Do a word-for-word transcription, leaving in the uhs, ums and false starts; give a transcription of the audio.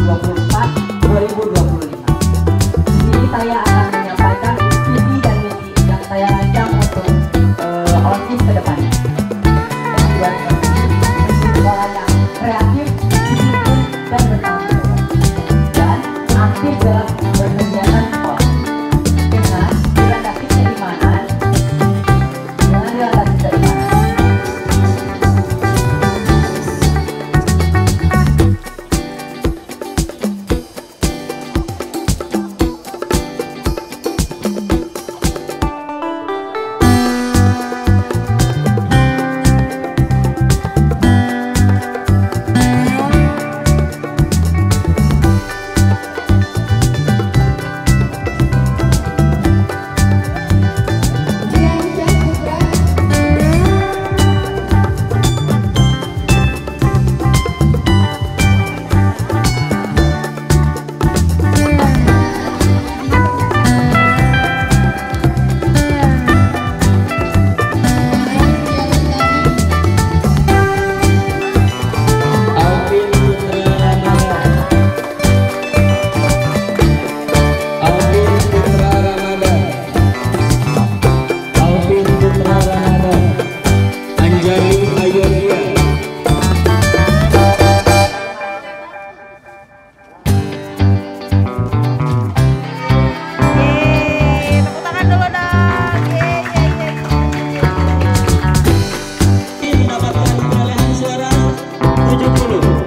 dua puluh empat dua ribu dua puluh lima. Di sini saya akan menyampaikan visi dan misi yang saya rancang untuk uh, OSIS ke depan. Dan buat sekolah yang kreatif, disiplin, dan bertanggung jawab, dan aktif dalam berkegiatan sekolah dengan dilandasi keimanan, dengan dilandasi keimanan. Mendapatkan perolehan suara tujuh puluh.